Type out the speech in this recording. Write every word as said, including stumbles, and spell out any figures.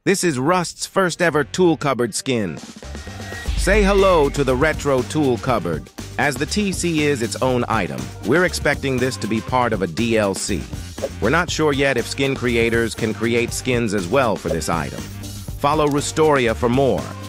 This is Rust's first ever tool cupboard skin. Say hello to the retro tool cupboard. As the T C is its own item, we're expecting this to be part of a D L C. We're not sure yet if skin creators can create skins as well for this item. Follow Rustoria for more.